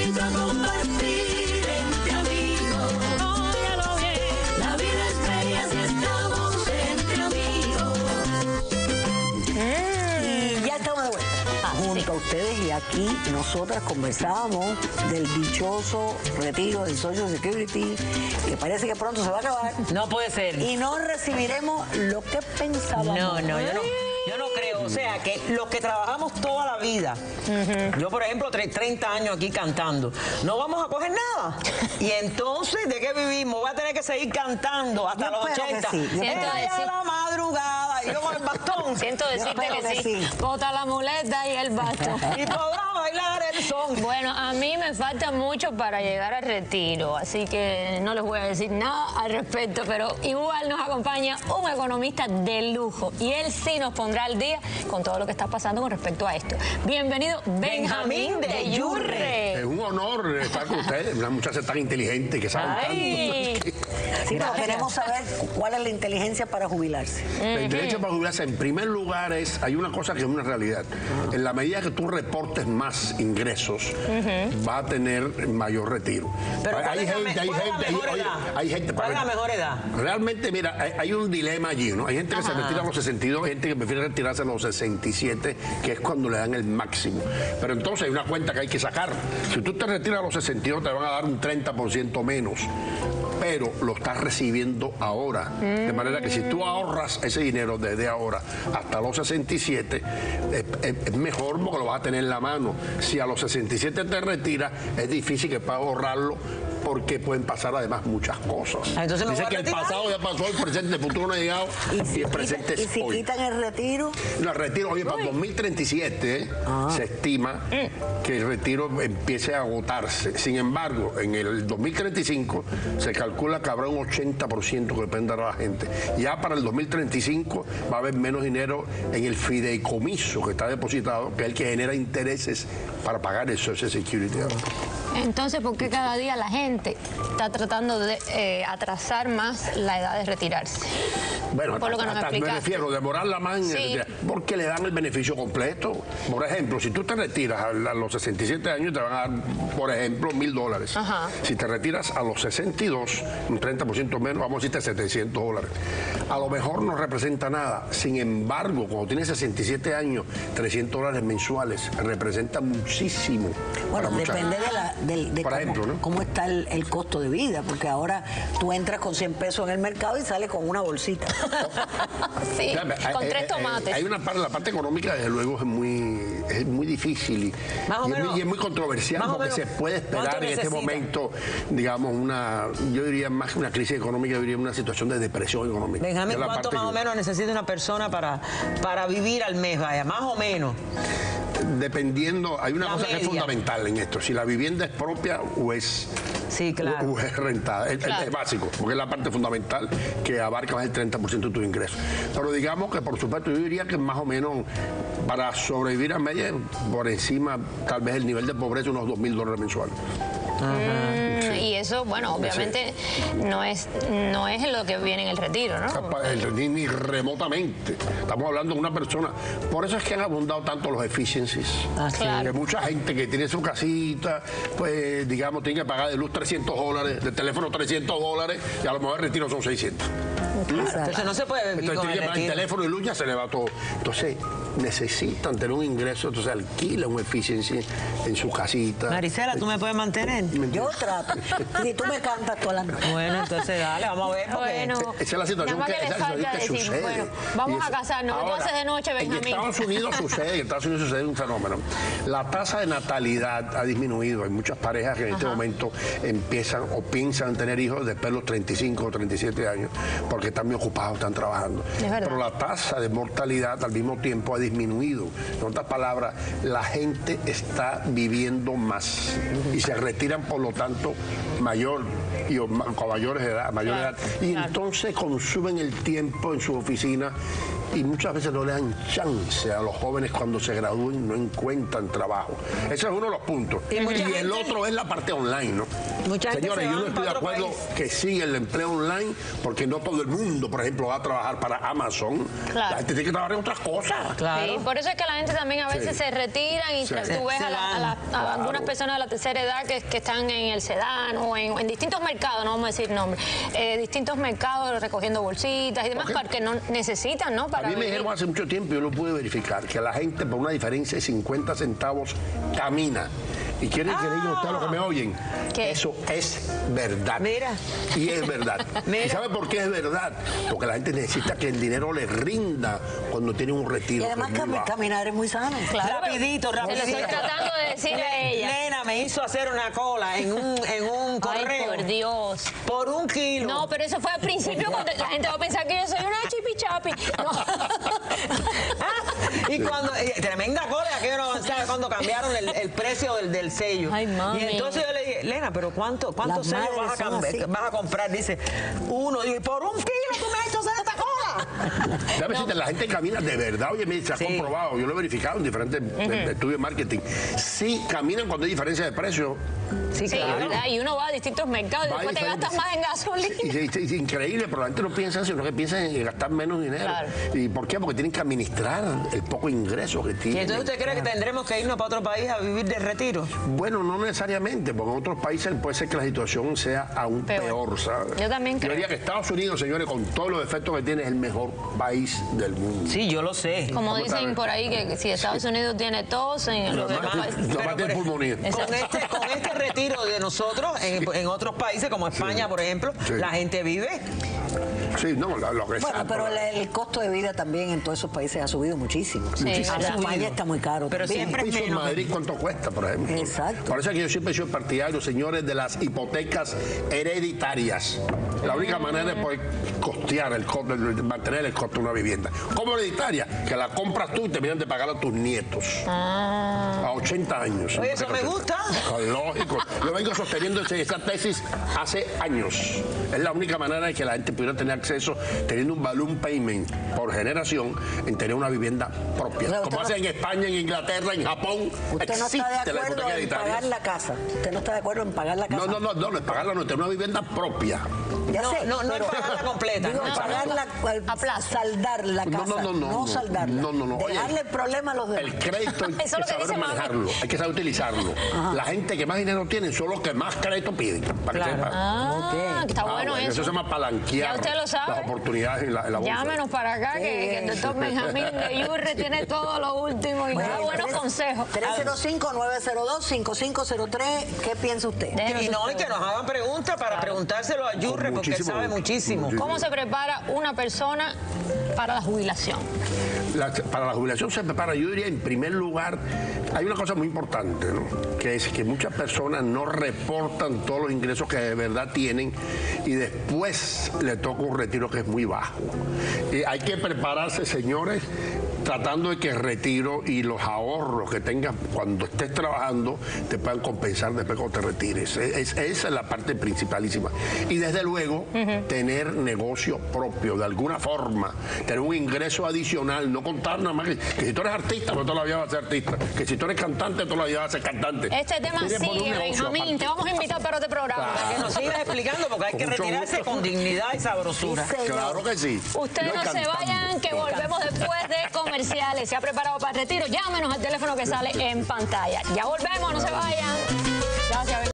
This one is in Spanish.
invito a compartir entre amigos. Óyalo bien. La vida es bella si estamos entre amigos. Y ya estamos de vuelta junto a ustedes, y aquí nosotras conversábamos del dichoso retiro del Social Security, que parece que pronto se va a acabar. No puede ser. Y no recibiremos lo que pensábamos. No, yo no creo. O sea, que los que trabajamos toda la vida, yo por ejemplo 30 años aquí cantando, no vamos a coger nada. Y entonces, ¿de qué vivimos? Voy a tener que seguir cantando hasta los 80. Sí. A la madrugada, y yo con el bastón. Siento decirte que sí. Bota la muleta y el bastón. Y podrá bailar el son. Bueno, a mí me falta mucho para llegar al retiro, así que no les voy a decir nada al respecto, pero igual nos acompaña un economista de lujo y él sí nos pondrá al día con todo lo que está pasando con respecto a esto. Bienvenido, Benjamín de Yurre. Es un honor estar con ustedes, una muchacha tan inteligente que saben tanto. Sí, pero queremos saber cuál es la inteligencia para jubilarse. La inteligencia para jubilarse, en primer lugar, hay una cosa que es una realidad. En la medida que tú reportes más ingresos, va a tener mayor retiro. Pero ¿cuál es la mejor edad? Realmente, mira, hay un dilema allí, ¿no? Hay gente que se retira a los 62, hay gente que prefiere retirarse a los 67, que es cuando le dan el máximo. Pero entonces hay una cuenta que hay que sacar. Si tú te retiras a los 62, te van a dar un 30% menos. Pero lo estás recibiendo ahora. De manera que si tú ahorras ese dinero desde ahora hasta los 67, es mejor porque lo vas a tener en la mano. Si a los 67 te retiras, es difícil que puedas ahorrarlo, porque pueden pasar además muchas cosas. Entonces dice que el pasado ya pasó, el presente, el futuro no ha llegado, y el presente es hoy. ¿Y si quitan el retiro? No, el retiro, oye, para 2037 se estima que el retiro empiece a agotarse. Sin embargo, en el 2035 se calcula que habrá un 80% que dependerá de la gente. Ya para el 2035 va a haber menos dinero en el fideicomiso que está depositado, que es el que genera intereses para pagar el Social Security. Entonces, ¿por qué cada día la gente está tratando de atrasar más la edad de retirarse? Bueno, por lo que nos me refiero, demorarla más en sí. Porque le dan el beneficio completo. Por ejemplo, si tú te retiras a los 67 años, te van a dar, por ejemplo, $1,000. Si te retiras a los 62, un 30% menos, vamos a decirte $700. A lo mejor no representa nada. Sin embargo, cuando tienes 67 años, $300 mensuales representa muchísimo. Bueno, depende de por ejemplo, ¿no? cómo está el costo de vida, porque ahora tú entras con 100 pesos en el mercado y sales con una bolsita. Sí, con 3 tomates. Hay una parte, la parte económica, desde luego, es muy difícil y es muy controversial, porque se puede esperar en este momento, digamos, yo diría más que una crisis económica, yo diría una situación de depresión económica. Benjamín, ¿cuánto más o menos necesita una persona para vivir al mes? Vaya, más o menos. Dependiendo, hay una cosa media que es fundamental en esto, si la vivienda es propia o es, o es rentada, es básico, porque es la parte fundamental que abarca más del 30% de tus ingresos. Pero digamos que, por supuesto, yo diría que más o menos para sobrevivir a media, por encima, tal vez el nivel de pobreza, unos $2,000 mensuales. Y eso, bueno, obviamente no es lo que viene en el retiro, ¿no? Ni remotamente. Estamos hablando de una persona. Por eso es que han abundado tanto los efficiencies. Claro. Que mucha gente que tiene su casita, pues, digamos, tiene que pagar de luz $300, de teléfono $300, y a lo mejor el retiro son 600. Entonces no se puede vivir con el teléfono y luz ya se le va todo. Entonces necesitan tener un ingreso, entonces alquilan un efficiency en su casita. Marisela, ¿tú me puedes mantener? Yo trato. Y tú me cantas toda la noche. Bueno, entonces dale, vamos a ver. Bueno, esa es la situación que sucede. Bueno, vamos a casarnos. ¿Qué tú haces de noche, Benjamín? En Estados Unidos sucede un fenómeno. La tasa de natalidad ha disminuido. Hay muchas parejas que en este momento empiezan o piensan tener hijos después de los 35 o 37 años, porque están muy ocupados, están trabajando. Pero la tasa de mortalidad al mismo tiempo ha disminuido. En otras palabras, la gente está viviendo más y se retiran, por lo tanto, con mayores de edad, y entonces consumen el tiempo en su oficina y muchas veces no le dan chance a los jóvenes cuando se gradúen, no encuentran trabajo. Ese es uno de los puntos. Y el otro es la parte online, ¿no? Mucha gente Señores, se yo va no estoy de para otro acuerdo país. que siga el empleo online, porque no todo el mundo, por ejemplo, va a trabajar para Amazon. Claro. La gente tiene que trabajar en otras cosas. Claro. Sí, por eso es que la gente también a veces Sí. se retiran y Sí. tú ves Se a van. algunas personas de la tercera edad que están en el sedán o en distintos mercados, no vamos a decir nombres, distintos mercados recogiendo bolsitas y demás, Ok. porque no necesitan, ¿no? A Para mí me vivir. dijeron hace mucho tiempo, yo lo pude verificar, que la gente por una diferencia de 50 centavos camina. ¿Y quieren que diga usted lo que me oyen? ¿Qué? Eso es verdad. Mira. Y es verdad. Mira. ¿Y sabe por qué es verdad? Porque la gente necesita que el dinero le rinda cuando tiene un retiro. Y además que es muy bajo. caminar es muy sano. Claro, Rapidito, se lo rapidito. estoy tratando de decir a ella. Nena me hizo hacer una cola en un Ay, correo por Dios. por 1 kilo. No, pero eso fue al principio cuando la gente va a pensar que yo soy una chipichapi. Y cuando tremenda cola, que yo no sabe cuando cambiaron el precio del sello. Ay, mami. Y entonces yo le dije, Lena, pero ¿cuántos Las sellos madres son así. vas a comprar? Dice, 1. Digo, por 1 kilo tú me has hecho hacer esta cola. Déjame decirte, la gente camina de verdad, oye, mira, se ha Sí. comprobado, yo lo he verificado en diferentes estudios de marketing. Sí caminan cuando hay diferencia de precio. Sí, Sí, claro. ¿verdad? Y uno va a distintos mercados y Va a después te diferentes- gastas más en gasolina. Y es increíble, pero la gente no piensa eso, sino que piensa en gastar menos dinero. Claro. ¿Y por qué? Porque tienen que administrar el poco ingreso que ¿Y tienen. entonces usted cree que tendremos que irnos para otro país a vivir de retiro? Bueno, no necesariamente, porque en otros países puede ser que la situación sea aún peor, ¿sabes? Yo también Yo creo. diría que Estados Unidos, señores, con todos los efectos que tiene, es el mejor país del mundo. Sí, yo lo sé. Como Vamos a dicen ver. por ahí que si Estados Unidos tiene tos, en los demás países. Nomás tiene pulmonía. Con este retiro de nosotros en otros países como España, por ejemplo, Sí. la gente vive. Sí, no, lo que Bueno, sea, pero el costo de vida también en todos esos países ha subido muchísimo. Sí, En ha España subido. está muy caro. Pero también. siempre Un es piso en menos. Madrid, ¿cuánto cuesta, por ejemplo? Exacto. Por eso es que yo siempre he sido partidario, señores, de las hipotecas hereditarias. La única manera de poder costear mantener el costo de una vivienda. ¿Cómo hereditaria? Que la compras tú y terminan de pagar a tus nietos. A 80 años. Oye, eso me gusta. Lógico. Yo vengo sosteniendo esa tesis hace años. Es la única manera de que la gente pudiera tener acceso, teniendo un balloon payment por generación, en tener una vivienda propia. O sea, Como usted hacen en España, en Inglaterra, en Japón. Usted no está de existe la acuerdo hipoteca en hereditaria. pagar la casa. Usted no está de acuerdo en pagar la casa. No es pagarla, no, tener una vivienda propia. Ya No, sé, no es pero- pagarla completa. Digo, no es pagarla, A plazo. saldar la No, casa. no, saldarla. no. Oye, Dejarle el problema a los demás. El crédito hay Eso es lo que que saber dice mami. manejarlo, hay que saber utilizarlo. La gente que más dinero tiene son los que más crédito piden, para que Claro. sepan. Ah, está bueno Eso eso. se llama palanquear Ya usted lo sabe. las oportunidades en la bolsa. Llámenos para acá, que el doctor Benjamín de Yurre tiene todo lo último y da buenos consejos. 305-902-5503. ¿Qué piensa usted? Déjenos Y no, sus y que nos hagan preguntas para preguntárselo a Yurre, porque él muchísimo sabe gusto. muchísimo. ¿Cómo se prepara una persona para la jubilación? Para la jubilación se prepara, yo diría, en primer lugar, hay una cosa muy importante, ¿no? Que es que muchas personas no reportan todos los ingresos que de verdad tienen y después le toca un retiro que es muy bajo. Hay que prepararse, señores, tratando de que el retiro y los ahorros que tengas cuando estés trabajando te puedan compensar después cuando te retires. Esa es la parte principalísima. Y desde luego, tener negocio propio, de alguna forma, tener un ingreso adicional, no contar nada más que si tú eres artista, pues toda la vida vas a ser artista, que si tú eres cantante, toda la vida vas a ser cantante. Este tema Tienes que poner un sigue, negocio Benjamín. aparte. Te vamos a invitar para otro programa. Para que nos sigas explicando, porque hay Con que mucho retirarse gusto. con dignidad y sabrosura. Sí, señor. Claro que sí. Ustedes Yo no se cantando. vayan, que volvemos después de comerciales. ¿Se ha preparado para el retiro? Llámenos al teléfono que sale en pantalla. Ya volvemos, no se vayan. Gracias.